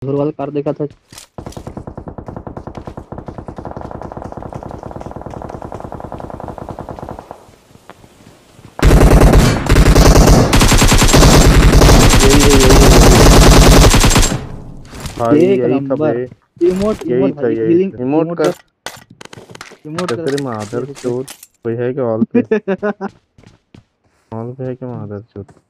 घर वाला कार देखा था। भाई एक यही था नंबर। बे। इमोट यही इमोट था, भाई यही हीलिंग था रिमोट इमोट का। कर। इमोट कर तेरे मादर देख चोद कोई है क्या हॉल पे? के। हॉल पे है क्या मादर चोद?